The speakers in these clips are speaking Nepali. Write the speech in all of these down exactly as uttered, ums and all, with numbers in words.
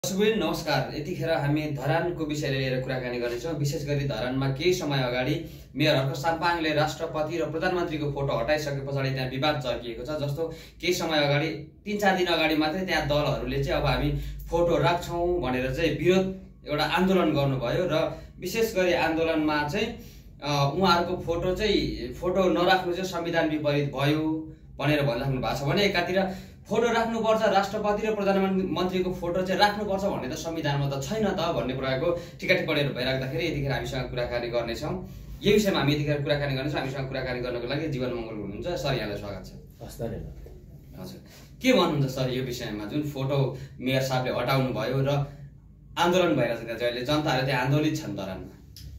सुबेन नमस्कार। यतिखेर हामी धरानको विषयले लिएर कुराकानी गर्नेछौँ। विशेष गरी धरानमा केही समय अगाडि मेयर हर्क साम्पाङले राष्ट्रपति र प्रधानमन्त्रीको फोटो हटाइसके पछाडि त्यहाँ विवाद चर्किएको छ। जस्तो केही समय अगाडि तीन चार दिन अगाडि मात्रै त्यहाँ दलहरूले चाहिँ अब हामी फोटो राख्छौँ भनेर चाहिँ विरोध एउटा आन्दोलन गर्नुभयो र विशेष गरी आन्दोलनमा चाहिँ उहाँहरूको फोटो चाहिँ फोटो नराख्नु चाहिँ संविधान विपरीत भयो भनेर भनिराख्नु भएको छ भने एकातिर फोटो राख्नुपर्छ, राष्ट्रपति र प्रधानमन्त्रीको फोटो चाहिँ राख्नुपर्छ भन्ने त संविधानमा त छैन त भन्ने कुराको टिका टिप्पणीहरू भइराख्दाखेरि यतिखेर हामीसँग कुराकानी गर्नेछौँ। यही विषयमा हामी यतिखेर कुराकानी गर्नेछौँ। हामीसँग कुराकानी गर्नको लागि जीवन मङ्गल हुनुहुन्छ। सर, यहाँलाई स्वागत छ। हस्, धन्यवाद। हजुर, के भन्नुहुन्छ सर यो विषयमा? जुन फोटो मेयर साहबले हटाउनु भयो र आन्दोलन भइरहेको छ, अहिले जनताहरू त्यहाँ आन्दोलित छन् धरानमा।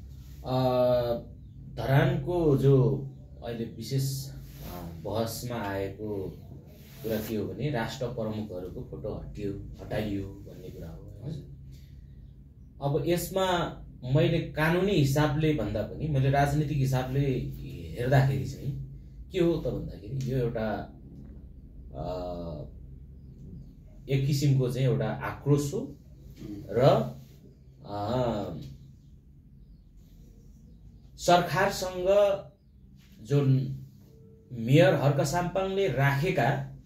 धरानको जो अहिले विशेष बहसमा आएको कुरा के हो भने राष्ट्र प्रमुखहरूको फोटो हटियो हटाइयो भन्ने कुरा हो। अब यसमा मैले कानुनी हिसाबले भन्दा पनि मैले राजनीतिक हिसाबले हेर्दाखेरि चाहिँ के हो त भन्दाखेरि यो एउटा एक किसिमको चाहिँ एउटा आक्रोश हो र सरकारसँग जुन मेयर हर्क साम्पाङले राखेका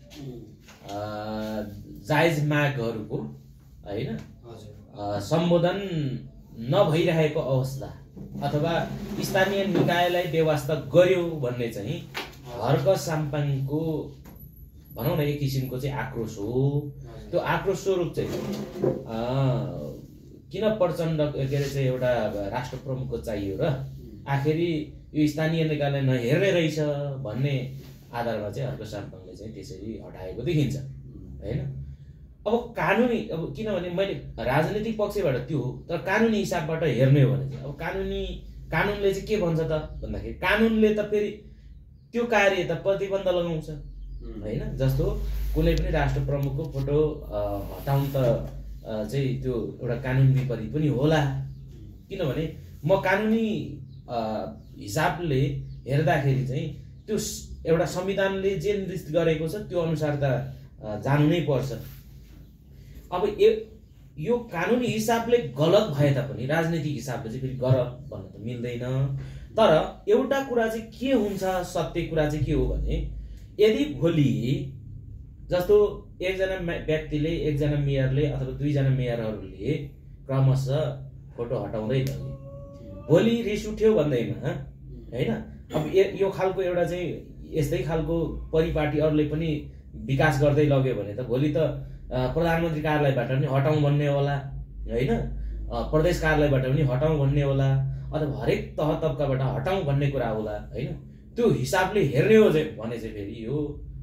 जायज मागहरूको हैन सम्बोधन नभइरहेको अवस्था अथवा स्थानीय निकायलाई बेवास्ता गर्यो भन्ने चाहिँ हर्क साम्पाङको भनौँ न एक किसिमको चाहिँ आक्रोश हो। त्यो आक्रोश स्वरूप चाहिँ किन प्रचण्ड के अरे चाहिँ एउटा राष्ट्र प्रमुखको चाहियो र आखिरी यो स्थानीय निकायलाई नहेर्ने रहेछ भन्ने आधारमा चाहिँ हर्क साम्पाङले चाहिँ त्यसरी हटाएको देखिन्छ हैन। अब कानुनी अब किनभने मैले राजनीतिक पक्षबाट त्यो हो, तर कानुनी हिसाबबाट हेर्ने हो भने चाहिँ अब कानुनी कानुनले चाहिँ के भन्छ त भन्दाखेरि कानुनले त फेरि त्यो कार्य त प्रतिबन्ध लगाउँछ हैन। जस्तो कुनै पनि राष्ट्र प्रमुखको फोटो हटाउनु त चाहिँ त्यो एउटा कानुन विपरीत पनि होला, किनभने म कानुनी हिसाबले हेर्दाखेरि चाहिँ त्यो एउटा संविधानले जे निर्दिष्ट गरेको छ त्यो अनुसार त जानु नै पर्छ। अब यो कानुनी हिसाबले गलत भए तापनि राजनीतिक हिसाबले चाहिँ फेरि गर भन्न त मिल्दैन। तर एउटा कुरा चाहिँ के हुन्छ, सत्य कुरा चाहिँ के हो भने यदि भोलि जस्तो एकजना व्यक्तिले एकजना मेयरले अथवा दुईजना मेयरहरूले क्रमशः फोटो हटाउँदै लगे, भोलि रिस उठ्यो भन्दैमा हैन। अब यो खालको एउटा चाहिँ यस्तै खालको परिपाटीहरूले पनि विकास गर्दै लग्यो भने त भोलि त प्रधानमन्त्री कार्यालयबाट पनि हटाउँ भन्ने होला हैन, प्रदेश कार्यालयबाट पनि हटाउँ भन्ने होला अथवा हरेक तह तब्काबाट हटाउँ भन्ने कुरा होला हैन। त्यो हिसाबले हेर्ने हो चाहिँ भने चाहिँ फेरि यो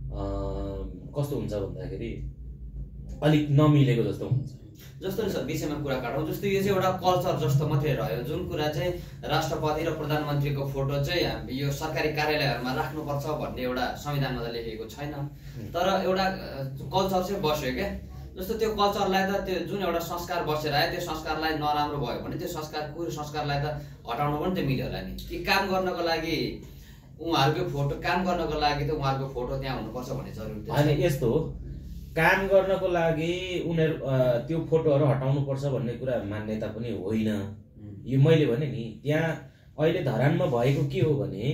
कस्तो हुन्छ भन्दाखेरि अलिक नमिलेको जस्तो हुन्छ। जस्तो नि सर विषयमा कुरा काटौँ, जस्तो यो चाहिँ एउटा कल्चर जस्तो मात्रै रह्यो। जुन कुरा चाहिँ राष्ट्रपति र प्रधानमन्त्रीको फोटो चाहिँ यो सरकारी कार्यालयहरूमा राख्नुपर्छ भन्ने एउटा संविधानमा त लेखेको छैन, तर एउटा कल्चर चाहिँ बस्यो क्या। जस्तो त्यो कल्चरलाई त त्यो जुन एउटा संस्कार बसेर आयो त्यो संस्कारलाई नराम्रो भयो भने त्यो संस्कार पुरो संस्कारलाई त हटाउनु पनि त मिल्यो होला नि। कि काम गर्नको लागि उहाँहरूको फोटो काम गर्नको लागि त उहाँहरूको फोटो त्यहाँ हुनुपर्छ भन्ने जरुरी होइन। यस्तो हो, काम गर्नको लागि उनीहरू त्यो फोटोहरू हटाउनु पर्छ भन्ने कुरा मान्यता पनि होइन। यो मैले भने नि त्यहाँ अहिले धरानमा भएको के हो भने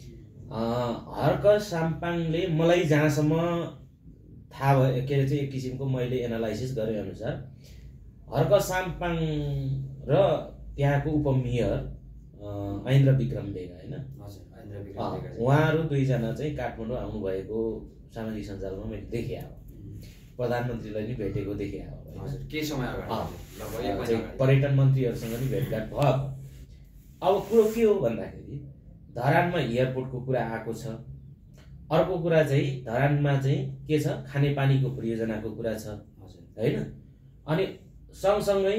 हर्क साम्पाङले मलाई जहाँसम्म थाहा भयो के अरे चाहिँ एक किसिमको मैले एनालाइसिस गरे अनुसार हर्क साम्पाङ र त्यहाँको उपमेयर ऐन्द्र विक्रम बेगा हैन, उहाँहरू दुईजना चाहिँ काठमाडौँ आउनुभएको सामाजिक सञ्जालमा मैले देखेँ। अब प्रधानमन्त्रीलाई नि भेटेको देखे केही समय अगाडि पर्यटन मन्त्रीहरूसँग नि भेटघाट भयो। अब कुरो के हो भन्दाखेरि धरानमा एयरपोर्टको कुरा आएको छ, अर्को कुरा चाहिँ धरानमा चाहिँ के छ खानेपानीको परियोजनाको कुरा छ हैन। अनि सँगसँगै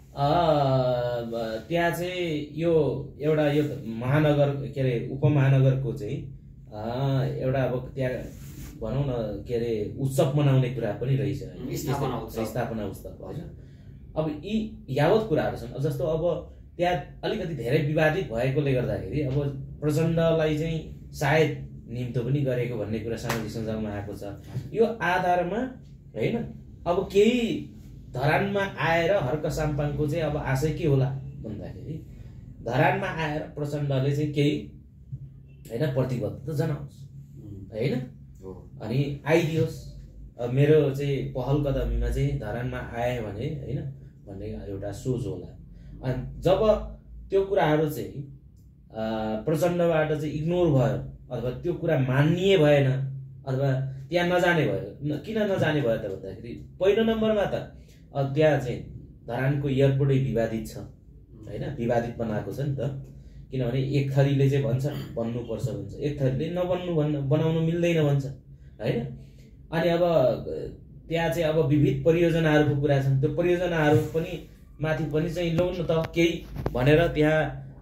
त्यहाँ चाहिँ यो एउटा यो महानगर के अरे उपमहानगरको चाहिँ एउटा अब त्यहाँ भनौँ न के अरे उत्सव मनाउने कुरा पनि रहेछ, स्थापना उत्सव होइन। अब यी यावत कुराहरू छन्। जस्तो अब त्यहाँ अलिकति धेरै विवादित भएकोले गर्दाखेरि अब प्रचण्डलाई चाहिँ सायद निम्तो पनि गरेको भन्ने कुरा सामाजिक सञ्जालमा आएको छ। यो आधारमा हैन अब केही धरानमा आएर हर्क साम्पाङको चाहिँ अब आशय के होला भन्दाखेरि धरानमा आएर प्रचण्डले चाहिँ केही होइन प्रतिबद्धता जनाओस् होइन अनि आइदियोस् मेरो चाहिँ पहल कदमीमा चाहिँ धरानमा आए भने होइन भन्ने एउटा सोच होला। अनि जब त्यो कुराहरू चाहिँ प्रचण्डबाट चाहिँ इग्नोर भयो अथवा त्यो कुरा मान्निए भएन अथवा त्यहाँ नजाने भयो, किन नजाने भयो त भन्दाखेरि पहिलो नम्बरमा त त्यहाँ चाहिँ धरानको एयरपोर्टै विवादित छ होइन, विवादित बनाएको छ नि त। किनभने एक थरीले चाहिँ भन्छ बन्नुपर्छ भन्छ, एक थरीले नबन्नु भन्न बनाउनु मिल्दैन भन्छ होइन। अनि अब त्यहाँ चाहिँ अब विविध परियोजनाहरूको कुरा छन्, त्यो परियोजनाहरू पनि माथि पनि चाहिँ ल्याउन त केही भनेर त्यहाँ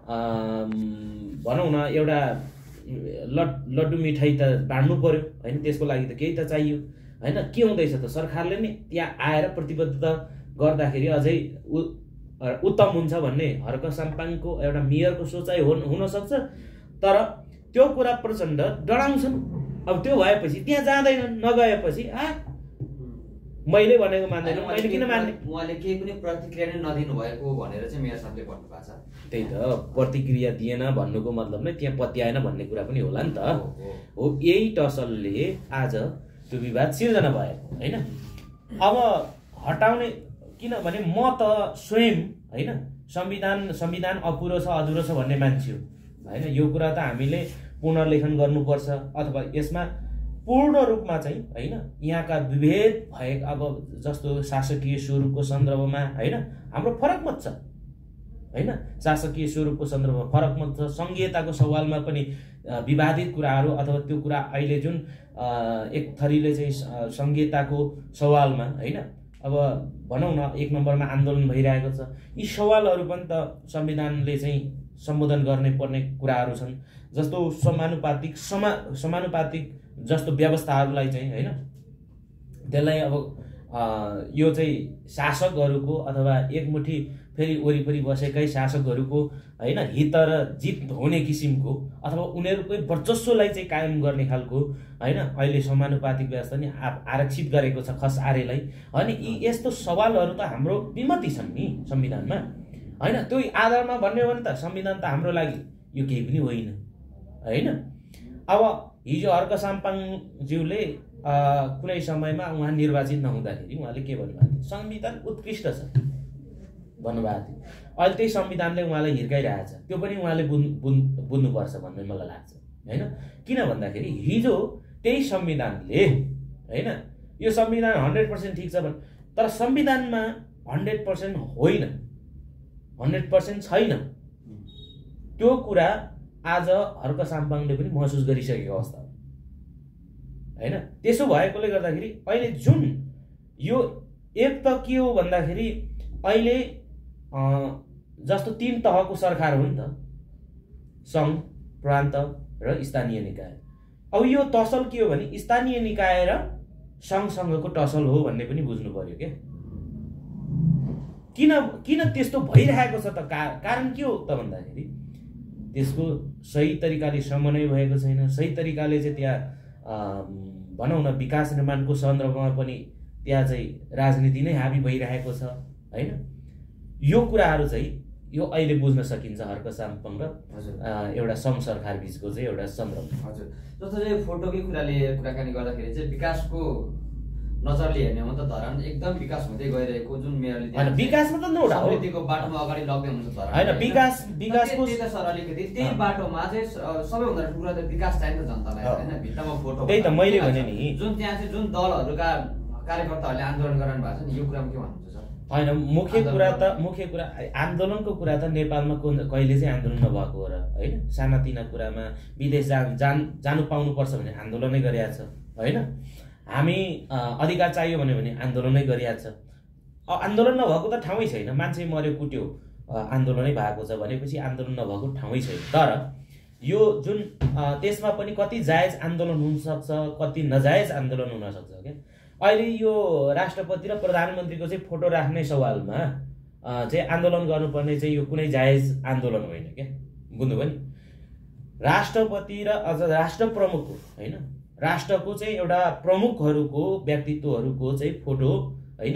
भनौँ न एउटा लड लड्डु मिठाई त बाँड्नु पर्यो होइन, त्यसको लागि त केही त चाहियो होइन। के हुँदैछ त सरकारले नै त्यहाँ आएर प्रतिबद्धता गर्दाखेरि अझै उत्तम हुन्छ भन्ने हर्क साम्पाङको एउटा मेयरको सोचाइ हो हुनसक्छ। तर त्यो कुरा प्रचण्ड डराउँछन्। अब त्यो भएपछि त्यहाँ जाँदैनन्, नगएपछि आ मैले भनेको मान्दैन, मैले किन मान्ने, उहाँले केही पनि प्रतिक्रिया नै नदिनु भएको भनेर चाहिँ मेयर साहबले भन्नु भएको छ। त्यही त प्रतिक्रिया दिएन भन्नुको मतलब नै त्यहाँ पत्याएन भन्ने कुरा पनि होला नि त हो। यही टसलले आज त्यो विवाद सिर्जना भएको होइन। अब हटाउने किनभने म त स्वयं होइन संविधान संविधान अपुरो छ अधुरो छ भन्ने मान्छे हो होइन। यो कुरा त हामीले पुनर्लेखन गर्नुपर्छ अथवा यसमा पूर्ण रूपमा चाहिँ होइन यहाँका विभेद भए अब जस्तो शासकीय स्वरूपको सन्दर्भमा होइन हाम्रो फरक मत छ होइन, शासकीय स्वरूपको सन्दर्भमा फरक मत छ। सङ्घीयताको सवालमा पनि विवादित कुराहरू अथवा त्यो कुरा अहिले जुन एक थरीले चाहिँ सङ्घीयताको सवालमा होइन अब भनौँ न एक नम्बरमा आन्दोलन भइरहेको छ, यी सवालहरू पनि त संविधानले चाहिँ सम्बोधन गर्ने पर्ने कुराहरू छन्। जस्तो समानुपातिक समा समानुपातिक जस्तो व्यवस्थाहरूलाई चाहिँ होइन त्यसलाई अब यो चाहिँ शासकहरूको अथवा एकमुठी फेरि वरिपरि बसेकै शासकहरूको होइन हित र जित हुने किसिमको अथवा उनीहरूकै वर्चस्वलाई चाहिँ कायम गर्ने खालको होइन अहिले समानुपातिक व्यवस्था नि आरक्षित गरेको छ खस आरेलाई। अनि यी यस्तो सवालहरू त हाम्रो विमति छन् नि संविधानमा होइन। त्यो आधारमा भन्ने हो भने त संविधान त हाम्रो लागि यो केही पनि होइन होइन। अब हिजो हर्क साम्पाङज्यूले कुनै समयमा उहाँ निर्वाचित नहुँदाखेरि उहाँले के भन्नुभएको थियो, संविधान उत्कृष्ट छ भन्नुभएको थियो। अहिले त्यही संविधानले उहाँलाई हिर्काइरहेछ, त्यो पनि उहाँले बुझ बुझ्नुपर्छ भन्ने मलाई लाग्छ होइन। किन भन्दाखेरि हिजो त्यही संविधानले होइन यो संविधान हन्ड्रेड पर्सेन्ट ठिक छ भने तर संविधानमा हन्ड्रेड पर्सेन्ट होइन, हन्ड्रेड पर्सेन्ट छैन, त्यो कुरा आज हर्क साम्पाङले पनि महसुस गरिसकेको अवस्था होइन। त्यसो भएकोले गर्दाखेरि अहिले जुन यो एक त के हो भन्दाखेरि अहिले जस्तो तीन तहको सरकार हो नि त, सङ्घ प्रान्त र स्थानीय निकाय। अब यो टसल के हो भने स्थानीय निकाय र सङ्घसँगको टसल हो भन्ने पनि बुझ्नु पर्यो क्या। किन किन त्यस्तो भइरहेको छ त कारण के हो त भन्दाखेरि त्यसको सही तरिकाले समन्वय भएको छैन, सही तरिकाले चाहिँ त्यहाँ भनौँ न विकास निर्माणको सन्दर्भमा पनि त्यहाँ चाहिँ राजनीति नै हाबी भइरहेको छ होइन। यो कुराहरू चाहिँ यो अहिले बुझ्न सकिन्छ हर्क साम्पाङ र एउटा सङ्घ सरकार बिचको चाहिँ एउटा सन्दर्भ। हजुर जस्तो चाहिँ फोटोकै कुराले कुराकानी गर्दाखेरि चाहिँ विकासको नजरले हेर्ने हो त धरान एकदम विकास हुँदै गइरहेको जुन मेयरले हैन विकासमा त नो डाउट समृद्धिको बाटोमा अगाडि लग्दै हुन्छ धरान हैन विकास विकासको त्यही त सर अलिकति त्यही बाटोमा चाहिँ सबैभन्दा ठुलो त विकास चाहिन्छ जनतालाई हैन। भित्तामा फोटो त्यही त मैले भने नि जुन त्यहाँ चाहिँ जुन दलहरुका कार्यकर्ताहरूले आन्दोलन गराउनु भएको छ नि यो कुरामा के भन्नुहुन्छ सर? हैन मुख्य कुरा त मुख्य कुरा आन्दोलनको कुरा त नेपालमा कहिले चाहिँ आन्दोलन नभएको हो र हैन। सानातिना कुरामा विदेश जान जानु पाउनु पर्छ भने आन्दोलनै गरिएको छ हैन। हामी अधिकार चाहियो भने भने आन्दोलनै गरिएको छ। आन्दोलन नभएको त ठाउँै छैन, मान्छे मर्यो कुट्यो आन्दोलनै भएको छ भनेपछि आन्दोलन नभएको ठाउँै छैन। तर यो जुन त्यसमा पनि कति जायज आन्दोलन हुन सक्छ, कति नजायज आन्दोलन हुन सक्छ के। अहिले यो राष्ट्रपति र प्रधानमन्त्रीको चाहिँ फोटो राख्ने सवालमा चाहिँ आन्दोलन गर्नुपर्ने चाहिँ यो कुनै जायज आन्दोलन होइन के, बुझ्नुभयो नि। राष्ट्रपति र अझ राष्ट्र प्रमुखको हैन राष्ट्रको चाहिँ एउटा प्रमुखहरूको व्यक्तित्वहरूको चाहिँ फोटो हैन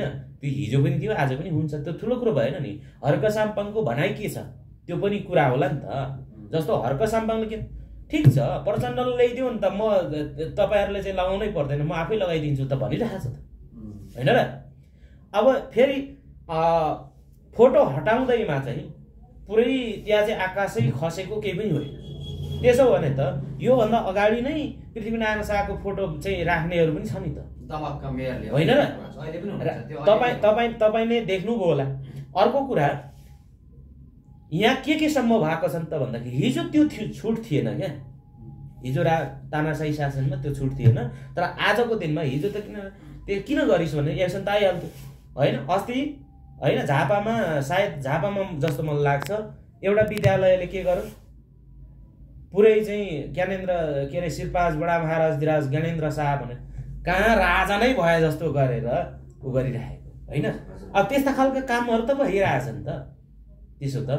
त्यो हिजो पनि थियो आज पनि हुन्छ, त्यो ठुलो कुरो भएन नि। हर्क साम्पाङको भनाइ के छ त्यो पनि कुरा होला नि त। जस्तो हर्क साम्पाङले के ठिक छ प्रचण्डले ल्याइदियो नि त, म तपाईँहरूले चाहिँ लगाउनै पर्दैन म आफै लगाइदिन्छु त भनिरहेको छ त होइन र। अब फेरि फोटो हटाउँदैमा चाहिँ पुरै त्यहाँ चाहिँ आकाशै खसेको केही पनि होइन। त्यसो भने त योभन्दा अगाडि नै पृथ्वीनारायण शाहको फोटो चाहिँ राख्नेहरू पनि छ नि त होइन र। तपाईँ तपाईँ तपाईँले देख्नुभयो होला। अर्को कुरा यहाँ के के सम्म भएको छ त भन्दाखेरि हिजो त्यो छुट थिएन क्या, हिजो रा तानाशाही शासनमा त्यो छुट थिएन। तर आजको दिनमा हिजो त किन त्यो किन गरिस् भने एक्सन त आइहाल्थ्यो होइन। अस्ति होइन झापामा सायद झापामा जस्तो मलाई लाग्छ एउटा विद्यालयले के गर्यो पुरै चाहिँ ज्ञानेन्द्र के अरे शिरपाज बडा महाराज धिराज ज्ञानेन्द्र शाह भने कहाँ राजा नै भए जस्तो गरेर उ गरिरहेको होइन। अब त्यस्ता खालको कामहरू त भइरहेछ नि त त्यसो त।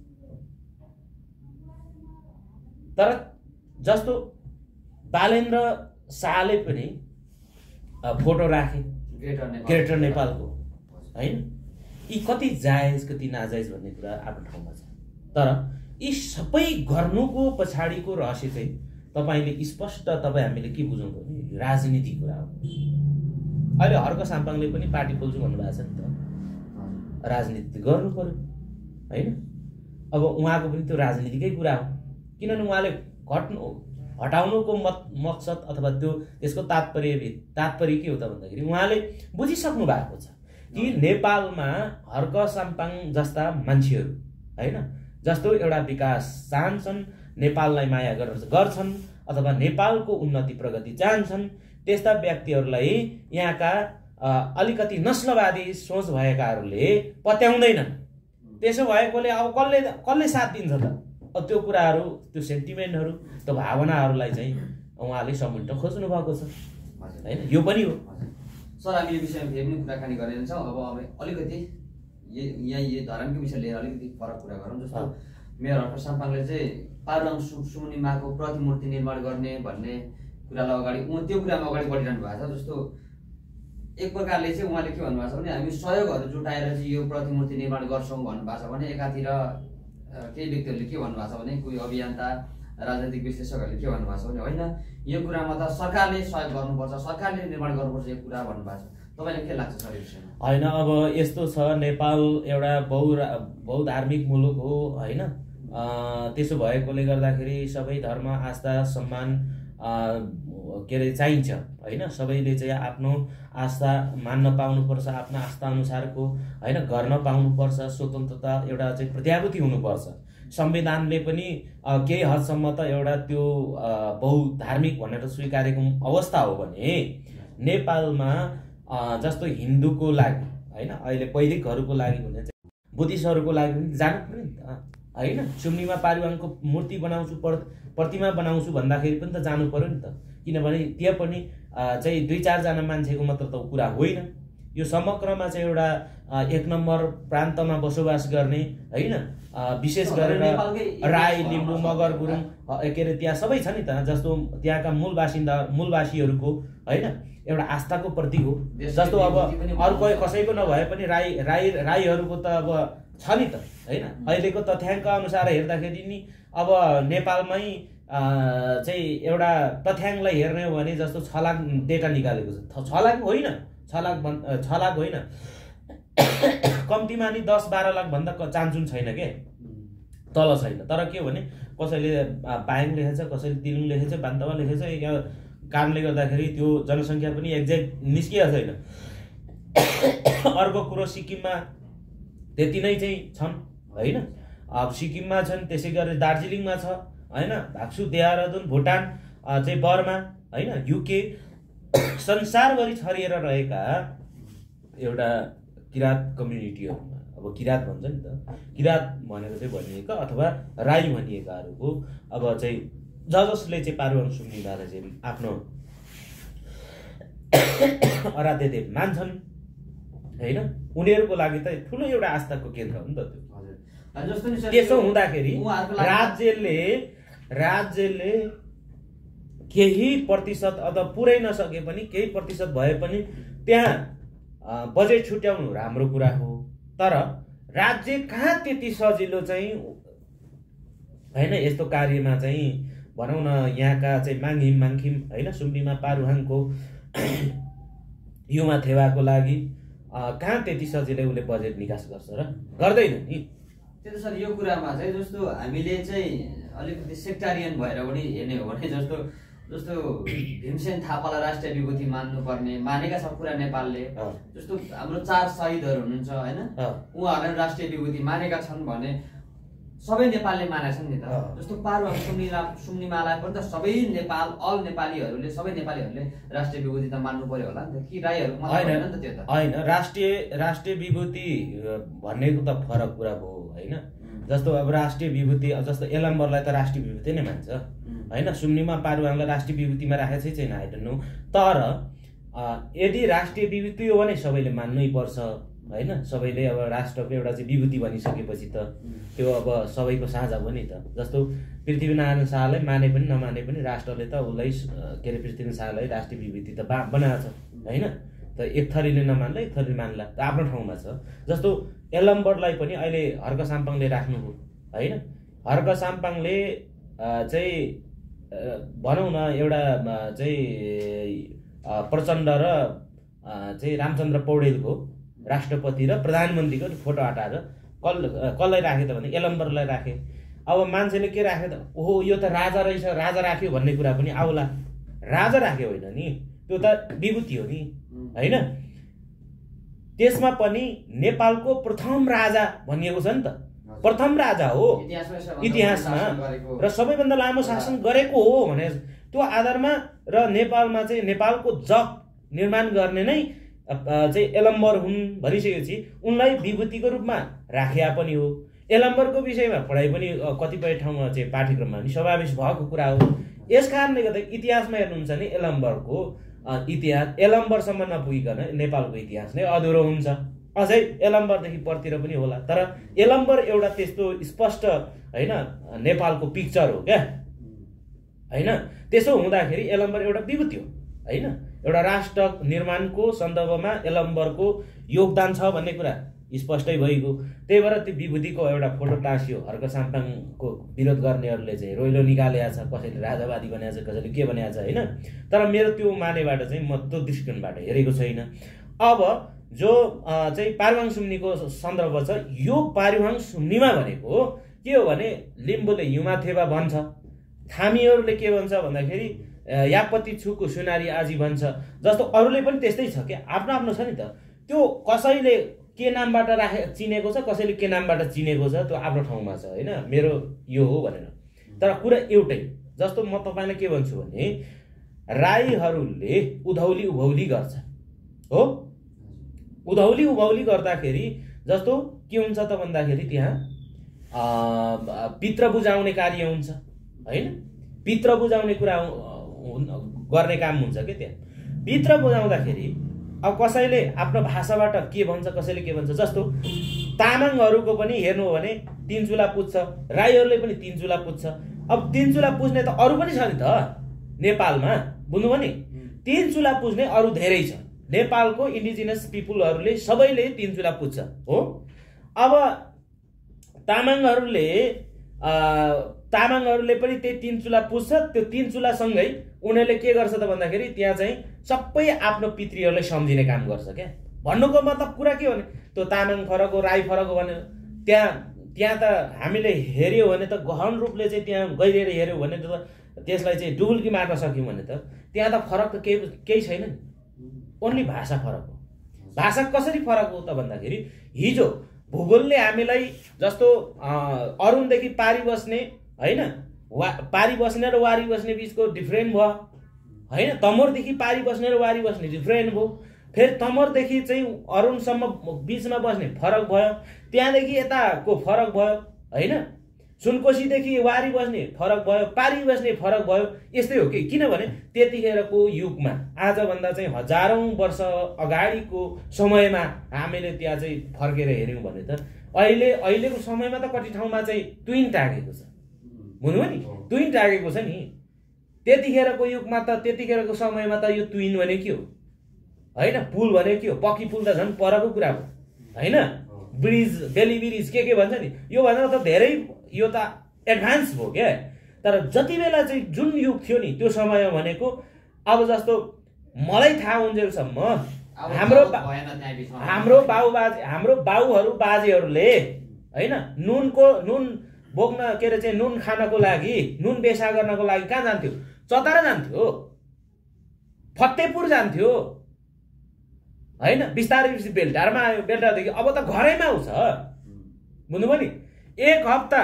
तर जस्तो बालेन्द्र शाहले पनि फोटो राखे ग्रेटर नेपालको होइन, यी कति जायज कति नाजायज भन्ने कुरा आफ्नो ठाउँमा छ। तर यी सबै गर्नुको पछाडिको रहस्य चाहिँ तपाईँले स्पष्ट तपाईँ हामीले के बुझाउँछौँ भने राजनीतिक कुरा हो। अहिले हर्क साम्पाङले पनि पार्टी खोल्छु भन्नुभएको छ नि त, राजनीति गर्नु पर्यो होइन। अब उहाँको पनि त्यो राजनीतिकै कुरा हो, किनभने उहाँले घट्नु हटाउनुको मत मकसद अथवा त्यो त्यसको तात्पर्य तात्पर्य के हो त भन्दाखेरि उहाँले बुझिसक्नु भएको छ कि नेपालमा हर्क साम्पाङ जस्ता मान्छेहरू होइन, जस्तो एउटा विकास चाहन्छन्, नेपाललाई माया गर्छन् अथवा नेपालको उन्नति प्रगति चाहन्छन्, त्यस्ता व्यक्तिहरूलाई यहाँका अलिकति नस्लवादी सोच भएकाहरूले पत्याउँदैनन्। त्यसो भएकोले अब कसले कसले साथ दिन्छ त? अब त्यो कुराहरू त्यो सेन्टिमेन्टहरू त्यो भावनाहरूलाई चाहिँ उहाँले समेट्न खोज्नु भएको छ होइन, यो पनि हो। सर हामी यो विषयमा फेरि पनि कुराकानी गरिरहन्छौँ। अब अब अलिकति यहाँ यो धरानको विषय लिएर अलिकति फरक कुरा गरौँ। जस्तो मेयर हर्क साम्पाङले चाहिँ पारुलाङ सुमुनिमाको प्रतिमूर्ति निर्माण गर्ने भन्ने कुरालाई अगाडि त्यो कुरामा अगाडि बढिरहनु भएको छ। जस्तो एक प्रकारले चाहिँ उहाँले के भन्नुभएको छ भने हामी सहयोगहरू जुटाएर चाहिँ यो प्रतिमूर्ति निर्माण गर्छौँ भन्नुभएको छ भने एकातिर केही व्यक्तिहरूले के भन्नुभएको छ भने कोही अभियन्ता राजनैतिक विश्लेषकहरूले के भन्नुभएको छ भने होइन यो कुरामा त सरकारले सहयोग गर्नुपर्छ, सरकारले निर्माण गर्नुपर्छ यो कुरा भन्नुभएको छ। तपाईँलाई के लाग्छ सर यो विषयमा? होइन अब यस्तो छ, नेपाल एउटा बहु बहुधार्मिक मुलुक हो होइन। त्यसो भएकोले गर्दाखेरि सबै धर्म आस्था सम्मान के अरे चाहिन्छ होइन। सबैले चाहिँ आफ्नो आस्था मान्न पाउनुपर्छ, आफ्नो आस्था अनुसारको होइन गर्न पाउनुपर्छ, स्वतन्त्रता एउटा चाहिँ प्रत्याभूति हुनुपर्छ। संविधानले पनि केही हदसम्म त एउटा त्यो बहुधार्मिक भनेर स्वीकारेको अवस्था हो भने नेपालमा जस्तो हिन्दूको लागि होइन, अहिले वैदिकहरूको लागि भने चाहिँ बुद्धिस्टहरूको लागि पनि जानु पर्यो नि त होइन। सुम्निमा पारुवाङको मूर्ति बनाउँछु प्रतिमा बनाउँछु भन्दाखेरि पनि त जानु पर्यो नि त, किनभने त्यहाँ पनि चाहिँ दुई चारजना मान्छेको मात्र त कुरा होइन। यो समग्रमा चाहिँ एउटा एक नम्बर प्रान्तमा बसोबास गर्ने होइन, विशेष गरेर राई लिम्बू मगर गुरुङ के अरे त्यहाँ सबै छ नि त। जस्तो त्यहाँका मूल बासिन्दा मूलवासीहरूको होइन एउटा आस्थाको प्रतीक हो। जस्तो अब अरू कोही कसैको नभए पनि राई राई राईहरूको त अब छ नि त होइन। अहिलेको तथ्याङ्क अनुसार हेर्दाखेरि नि अब नेपालमै चाहिँ एउटा तथ्याङ्कलाई हेर्ने हो भने जस्तो छ लाख डेटा निकालेको छ। छ लाख होइन, छ लाख भन् छ लाख होइन, कम्तीमा नि दस बाह्र लाख भन्दा चान्चुन छैन के, तल छैन। तर के हो भने कसैले पायङ लेखेछ, कसैले तिलुङ लेखेछ, बान्तवा लेखेछ, यहाँ कारणले गर्दाखेरि त्यो जनसङ्ख्या पनि एक्ज्याक्ट निस्किएको छैन। अर्को कुरो सिक्किममा त्यति नै चाहिँ छन् होइन। अब सिक्किममा छन्, त्यसै गरी दार्जिलिङमा छ होइन, भाक्सु देहरादुन भुटान चाहिँ बर्मा होइन, युके संसारभरि छरिएर रहेका एउटा किराँत कम्युनिटीहरूमा अब किराँत भन्छ नि त, किराँत भनेर चाहिँ भनिएका अथवा राई भनिएकाहरूको अब चाहिँ ज जसले चाहिँ पारुवाङ सुम्निमालाई चाहिँ आफ्नो आराध्य देव मान्छन् होइन, उनीहरूको लागि त ठुलो एउटा आस्थाको केन्द्र हो नि त त्यो। त्यसो हुँदाखेरि राज्यले राज्यले केही प्रतिशत अथवा पुरै नसके पनि केही प्रतिशत भए पनि त्यहाँ बजेट छुट्याउनु राम्रो कुरा हो, तर राज्य कहाँ त्यति सजिलो चाहिँ होइन यस्तो कार्यमा चाहिँ भनौँ न यहाँका चाहिँ माङहिम माङखिम होइन सुम्बीमा पारुहाङको युवा थेवाको लागि कहाँ त्यति सजिलै उसले बजेट निकास गर्छ र गर्दैन नि। त्यो त सर यो कुरामा चाहिँ जस्तो हामीले चाहिँ अलिकति सेक्टारियन भएर पनि हेर्ने हो भने जस्तो जस्तो भीमसेन थापालाई राष्ट्रिय विभूति मान्नुपर्ने मानेका छ पुरा नेपालले, जस्तो हाम्रो चार शहीदहरू हुनुहुन्छ होइन उहाँहरूलाई राष्ट्रिय विभूति मानेका छन् भने सबै नेपालले मानेका छन् नि त। जस्तो पारुहाङ सुम्निमा सुम्निमालाई पनि त सबै नेपाल अल नेपालीहरूले सबै नेपालीहरूले राष्ट्रिय विभूति त मान्नु पर्यो होला नि त, कि राईहरू मात्रै होइन नि त त्यो त होइन। राष्ट्रिय राष्ट्रिय विभूति भन्नेको त फरक कुरा भयो होइन। जस्तो अब राष्ट्रिय विभूति जस्तो यलम्बरलाई त राष्ट्रिय विभूति नै मान्छ होइन, सुम्निमा पारुहाङलाई राष्ट्रिय विभूतिमा राखेको छैन आई डोन्ट नो। तर यदि राष्ट्रिय विभूति हो भने सबैले मान्नै पर्छ होइन, सबैले अब राष्ट्रको एउटा चाहिँ विभूति बनिसकेपछि त त्यो अब सबैको साझा हो नि त। जस्तो पृथ्वीनारायण शाहलाई माने पनि नमाने पनि राष्ट्रले त उसलाई के अरे पृथ्वीनारायण शाहलाई राष्ट्रिय विभूति त बा बनाएको छ होइन, त एक थरीले नमान्ला एक थरीले मान्ला त आफ्नो ठाउँमा छ। जस्तो यलम्बरलाई पनि अहिले हर्क साम्पाङले राख्नु हो होइन, हर्क साम्पाङले चाहिँ भनौँ न एउटा चाहिँ प्रचण्ड र चाहिँ रामचन्द्र पौडेलको राष्ट्रपति र प्रधानमन्त्रीको फोटो हटाएर कल कसलाई राखे त भने यलम्बरलाई राखे। अब मान्छेले के राखे त ओहो यो त राजा रहेछ राजा राख्यो भन्ने कुरा पनि आउला, राजा राख्यो होइन नि त्यो त विभूति हो नि होइन। त्यसमा पनि नेपालको प्रथम राजा भनिएको छ नि त, प्रथम राजा हो इतिहासमा र सबैभन्दा लामो शासन गरेको हो भने त्यो आधारमा र नेपालमा चाहिँ नेपालको जग निर्माण गर्ने नै चाहिँ यलम्बर हुन् भनिसकेपछि उनलाई विभूतिको रूपमा राखिया पनि हो। यलम्बरको विषयमा पढाइ पनि कतिपय ठाउँमा चाहिँ पाठ्यक्रममा पनि समावेश भएको कुरा हो। यस कारणले गर्दा इतिहासमा हेर्नुहुन्छ भने यलम्बरको इतिहास यलम्बरसम्म नपुगिकन नेपालको इतिहास नै अधुरो हुन्छ। अझै यलम्बरदेखि परतिर पनि होला, तर यलम्बर एउटा त्यस्तो स्पष्ट होइन नेपालको पिक्चर हो क्या होइन। त्यसो हुँदाखेरि यलम्बर एउटा विभूति हो होइन, एउटा राष्ट्र निर्माणको सन्दर्भमा यलम्बरको योगदान छ भन्ने कुरा स्पष्टै भइगयो। त्यही भएर त्यो विभूतिको एउटा फोटो टाँसियो, हर्क साम्पाङको विरोध गर्नेहरूले चाहिँ रोइलो निकालेको छ, कसैले राजावादी बनाएको छ कसैले के बनाएको छ होइन। तर मेरो त्यो मानेबाट चाहिँ म त्यो दृष्टिकोणबाट हेरेको छैन। अब जो चाहिँ पारुहाङ सुम्नीको सन्दर्भ छ, यो पारुहाङ सुम्नीमा भनेको के हो भने लिम्बूले युमाथेवा भन्छ, थामीहरूले के भन्छ भन्दाखेरि यापति छुको सुनारी आजी भन्छ। जस्तो अरूले पनि त्यस्तै छ क्या, आफ्नो आफ्नो छ नि त। त्यो कसैले के नामबाट राखे चिनेको छ कसैले के नामबाट चिनेको छ त्यो आफ्नो ठाउँमा छ होइन, मेरो यो हो भनेर। तर कुरा एउटै, जस्तो म तपाईँलाई के भन्छु भने राईहरूले उधौली उभौली गर्छ हो, उधौली उभौली गर्दाखेरि जस्तो के हुन्छ त भन्दाखेरि त्यहाँ पित्र बुझाउने कार्य हुन्छ होइन, पित्र बुझाउने कुरा गर्ने काम हुन्छ क्या त्यहाँ। पित्र बुझाउँदाखेरि अब कसैले आफ्नो भाषाबाट के भन्छ कसैले के भन्छ। जस्तो तामाङहरूको पनि हेर्नु हो भने तीन चुला पुज्छ, राईहरूले पनि तीन चुला पुज्छ। अब तीन चुला पुज्ने त अरू पनि छ नि त नेपालमा, बुझ्नुभयो नि, तीन चुला पुज्ने अरू धेरै छ। नेपालको इन्डिजिनस पिपुलहरूले सबैले तीन चुला पुज्छ हो। अब तामाङहरूले तामाङहरूले पनि त्यही तीन चुला पुज्छ, त्यो तीन चुलासँगै उनीहरूले के गर्छ त भन्दाखेरि त्यहाँ चाहिँ सबै आफ्नो पितृहरूलाई सम्झिने काम गर्छ क्या। भन्नुको मतलब कुरा के हो भने त्यो तामाङ फरक हो राई फरक हो भनेर त्यहाँ त्यहाँ त हामीले हेऱ्यौँ भने त गहन रूपले चाहिँ त्यहाँ गइदिएर हेऱ्यौँ भने त त्यसलाई चाहिँ डुबुल्की मार्न सक्यौँ भने त त्यहाँ त फरक त केही केही छैन नि, ओन्ली भाषा फरक हो। भाषा कसरी फरक हो त भन्दाखेरि हिजो भूगोलले हामीलाई जस्तो अरुणदेखि पारी बस्ने होइन, वा पारी बस्ने र वारी बस्ने बिचको डिफ्रेन्ट भयो होइन, तमोरदेखि पारी बस्ने र वारी बस्ने डिफ्रेन्ट भयो, फेरि तमोरदेखि चाहिँ अरुणसम्म बिचमा बस्ने फरक भयो, त्यहाँदेखि यताको फरक भयो होइन, सुनकोसीदेखि वारी बस्ने फरक भयो, पारी बस्ने फरक भयो। यस्तै हो कि किनभने त्यतिखेरको युगमा आजभन्दा चाहिँ हजारौँ वर्ष अगाडिको समयमा हामीले त्यहाँ चाहिँ फर्केर हेऱ्यौँ भने त अहिले अहिलेको समयमा त कति ठाउँमा चाहिँ ट्विन टाकेको छ, बुझ्नुभयो नि, ट्विन टाकेको छ नि। त्यतिखेरको युगमा त त्यतिखेरको समयमा त यो ट्विन भने के हो होइन पुल भनेको के हो पक्की पुल त झन् परको कुरा हो होइन ब्रिज बेली ब्रिज के के भन्छ नि यो भन्दा त धेरै यो त एडभान्स भयो क्या तर जति बेला चाहिँ जुन युग थियो नि त्यो समयमा भनेको अब जस्तो मलाई थाहा हुन्जेलसम्म हाम्रो हाम्रो बाउ बाजे हाम्रो बाउहरू बाजेहरूले होइन नुनको नुन बोक्न के अरे चाहिँ नुन खानको लागि नुन बेसा गर्नको लागि कहाँ जान्थ्यो चतरा जान्थ्यो फतेपुर जान्थ्यो होइन बिस्तारै बेलटारमा आयो बेलटादेखि अब त घरैमा आउँछ बुझ्नुभयो नि एक हप्ता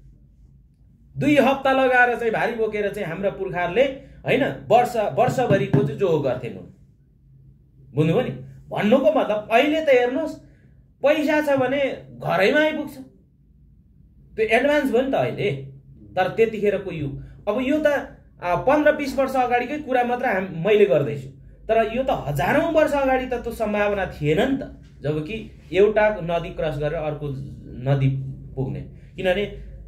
दुई हप्ता लगाएर चाहिँ भारी बोकेर चाहिँ हाम्रा पुर्खाहरूले होइन वर्ष वर्षभरिको चाहिँ जो गर्थे नुन बुझ्नुभयो नि भन्नुको मतलब अहिले त हेर्नुहोस् पैसा छ भने घरैमा आइपुग्छ त्यो एडभान्स भयो नि त अहिले तर त्यतिखेरको युग अब यो त पन्ध्र बिस वर्ष अगाडिकै कुरा मात्र हाम मैले गर्दैछु तर यो त हजारौँ वर्ष अगाडि त त्यो सम्भावना थिएन नि त जबकि एउटा नदी क्रस गरेर अर्को नदी पुग्ने किनभने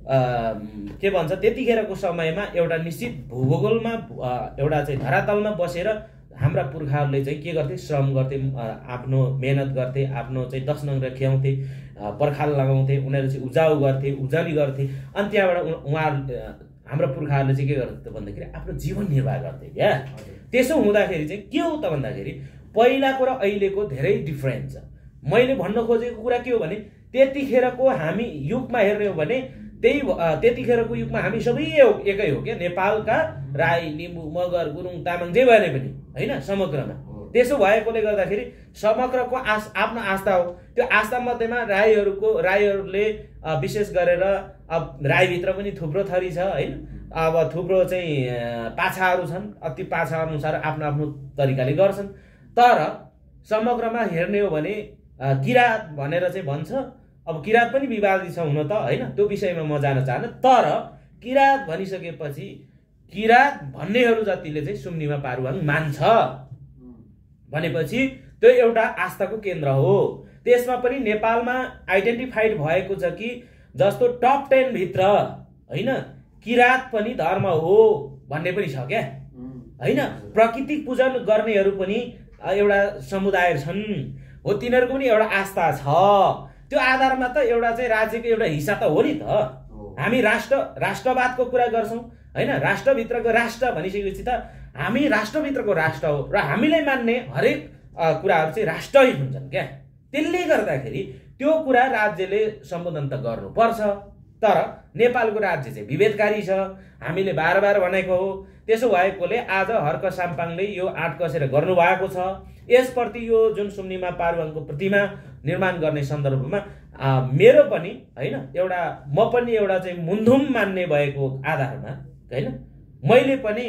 के भन्छ त्यतिखेरको समयमा एउटा निश्चित भूगोलमा एउटा चाहिँ धरातलमा बसेर हाम्रा पुर्खाहरूले चाहिँ के गर्थे श्रम गर्थे आफ्नो मेहनत गर्थे आफ्नो चाहिँ दस नङ्ग्रा खियाउँथे पर्खाल लगाउँथे उनीहरू चाहिँ उब्जाउ गर्थे उब्जनी गर्थे अनि त्यहाँबाट उहाँहरू हाम्रा पुर्खाहरूले चाहिँ के गर्थे भन्दाखेरि आफ्नो जीवन निर्वाह गर्थे क्या त्यसो हुँदाखेरि चाहिँ के हो त भन्दाखेरि पहिलाको र अहिलेको धेरै डिफ्रेन्स छ मैले भन्न खोजेको कुरा के हो भने त्यतिखेरको हामी युगमा हेर्ने हो भने त्यही त्यतिखेरको युगमा हामी सबै एकै हो क्या नेपालका राई लिम्बू मगर गुरुङ तामाङ जे भने पनि होइन समग्रमा त्यसो भएकोले गर्दाखेरि समग्रको आस आफ्नो आस्था हो त्यो आस्था मध्येमा राईहरूको राईहरूले विशेष गरेर अब राईभित्र पनि थुप्रो थरी छ होइन अब थुप्रो चाहिँ पाछाहरू छन् अति पाछा अनुसार आफ्नो आफ्नो तरिकाले गर्छन् तर समग्रमा हेर्ने हो भने किरात भनेर चाहिँ भन्छ अब किरात पनि विवादित छ हुन त होइन त्यो विषयमा म जान चाहन्न तर किरात भनिसकेपछि किरात भन्नेहरू जतिले चाहिँ सुम्निमा पारुवाङ मान्छ भनेपछि त्यो एउटा आस्थाको केन्द्र हो त्यसमा पनि नेपालमा आइडेन्टिफाइड भएको छ कि जस्तो टप टेन भित्र होइन किरात पनि धर्म हो भन्ने पनि छ क्या होइन प्राकृतिक पूजन गर्नेहरू पनि एउटा समुदाय छन् हो तिनीहरूको पनि एउटा आस्था छ त्यो आधारमा त एउटा चाहिँ राज्यको एउटा हिस्सा त हो नि त हामी राष्ट्र राष्ट्रवादको कुरा गर्छौँ होइन राष्ट्रभित्रको राष्ट्र भनिसकेपछि त हामी राष्ट्रभित्रको राष्ट्र हो र हामीले मान्ने हरेक कुराहरू चाहिँ राष्ट्रै हुन्छन् क्या त्यसले गर्दाखेरि त्यो कुरा राज्यले सम्बोधन त गर्नुपर्छ तर नेपालको राज्य चाहिँ विभेदकारी छ हामीले बार बार भनेको हो त्यसो भएकोले आज हर्क साम्पाङले यो आँट कसेर गर्नुभएको छ यसप्रति यो जुन सुम्निमा पारुवाङको प्रतिमा निर्माण गर्ने सन्दर्भमा मेरो पनि होइन एउटा म पनि एउटा चाहिँ मुन्धुम मान्ने भएको आधारमा होइन मैले पनि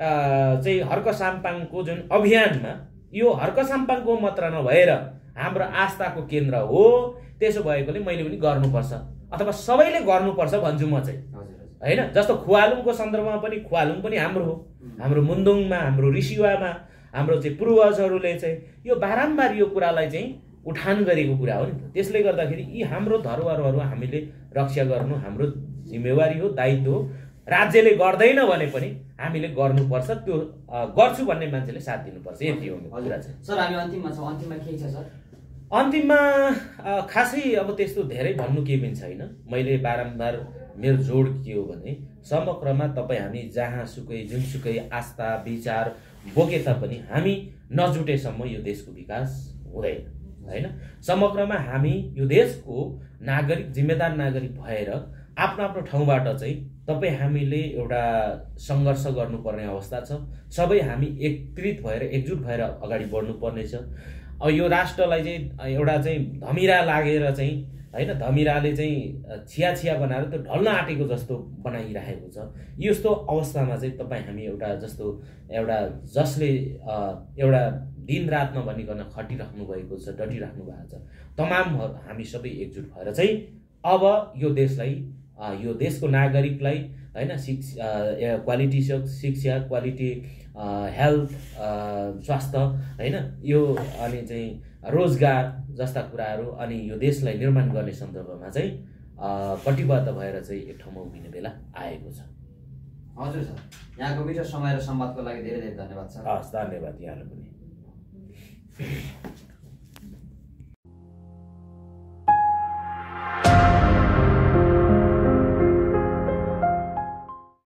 चाहिँ हर्क साम्पाङको जुन अभियानमा यो हर्क साम्पाङको मात्र नभएर हाम्रो आस्थाको केन्द्र हो त्यसो भएकोले मैले पनि गर्नुपर्छ अथवा सबैले गर्नुपर्छ भन्छु म चाहिँ होइन जस्तो खुवालुङको सन्दर्भमा पनि खुवालुङ पनि हाम्रो हो हाम्रो मुन्दुङमा हाम्रो ऋषिवामा हाम्रो चाहिँ पूर्वजहरूले चाहिँ यो बारम्बार यो कुरालाई चाहिँ उठान गरेको कुरा हो नि त त्यसले गर्दाखेरि यी हाम्रो धरोहरहरू हामीले रक्षा गर्नु हाम्रो जिम्मेवारी हो दायित्व हो राज्यले गर्दैन भने पनि हामीले गर्नुपर्छ त्यो गर्छु भन्ने मान्छेले साथ दिनुपर्छ यति हो कुरा चाहिँ सर हामी अन्तिममा छौँ अन्तिममा के छ सर अन्तिममा खासै अब त्यस्तो धेरै भन्नु केही पनि छैन मैले बारम्बार मेरो जोड के हो भने समग्रमा तपाईँ हामी जहाँ सुकै जुनसुकै आस्था विचार बोके तापनि हामी नजुटेसम्म यो देशको विकास हुँदैन होइन समग्रमा हामी यो देशको नागरिक जिम्मेदार नागरिक भएर आफ्नो आफ्नो ठाउँबाट चाहिँ तपाईँ हामीले एउटा सङ्घर्ष गर्नुपर्ने अवस्था छ सबै हामी एकत्रित भएर एकजुट भएर अगाडि बढ्नुपर्नेछ अब यो राष्ट्रलाई चाहिँ एउटा चाहिँ धमिरा लागेर चाहिँ होइन धमिराले चाहिँ छिया छिया बनाएर त्यो ढल्न आँटेको जस्तो बनाइरहेको छ यस्तो अवस्थामा चाहिँ तपाईँ हामी एउटा जस्तो एउटा जसले एउटा दिन रात नभनिकन खटिराख्नु भएको छ डटिराख्नु भएको छ तमाम हामी सबै एकजुट भएर चाहिँ अब यो देशलाई यो देशको नागरिकलाई होइन शिक्षा क्वालिटी शिक्षा क्वालिटी हेल्थ स्वास्थ्य होइन यो अनि चाहिँ रोजगार जस्ता कुराहरू अनि यो देशलाई निर्माण गर्ने सन्दर्भमा चाहिँ कटिबद्ध भएर चाहिँ एक ठाउँमा उभिने बेला आएको छ हजुर सर यहाँको मिठो समय र संवादको लागि धेरै धेरै धन्यवाद सर हस् धन्यवाद यहाँलाई पनि छ।